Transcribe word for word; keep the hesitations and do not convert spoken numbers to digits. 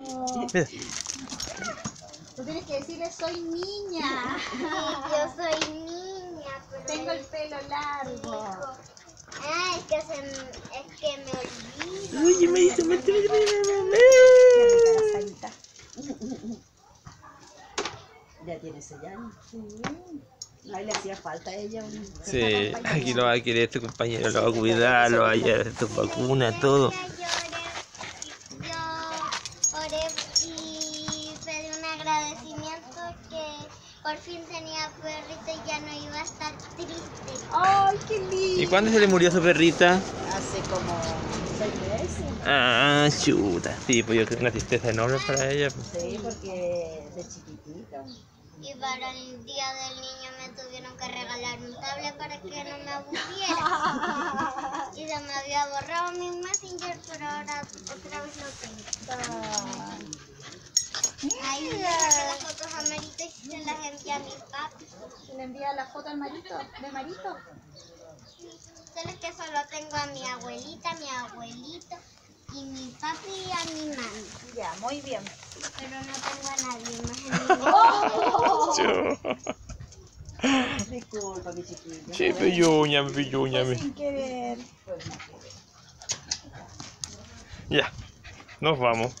Mira. Tú tienes que decirle soy niña. Yo soy niña, pero Tengo el pelo largo. Ah, es que, se, es que me olvido. Uy, me hizo, me hizo, me hizo, me Qué rica la salita. Ya tiene seis años. Ahí le hacía falta a ella un... Sí, aquí lo va a querer este compañero, lo va a cuidar, lo va a llevar a tus vacunas, todo. Yo oré y pedí un agradecimiento que por fin tenía perrito y ya no iba a estar triste. ¡Ay, qué lindo! ¿Y cuándo se le murió su perrita? Hace como seis meses. Ah, chuta. Sí, pues yo creo que una tristeza enorme para ella. Sí, porque de chiquitita. Y para el día del niño me tuvieron que regalar un tablet para que no me aburriera. Y se me había borrado mi Messenger, pero ahora otra vez lo tengo. Ahí le saqué las fotos a Marito y se las envié a mi papi. ¿Le envía la foto al Marito? ¿De Marito? Solo es que solo tengo a mi abuelita, a mi abuelito y mi papi y a mi mami. Ya, muy bien. Pero no tengo a nadie más en mi vida. Disculpa, mi chiquilla. Sí, pilluña, pilluña. Sin querer. Ya, nos vamos.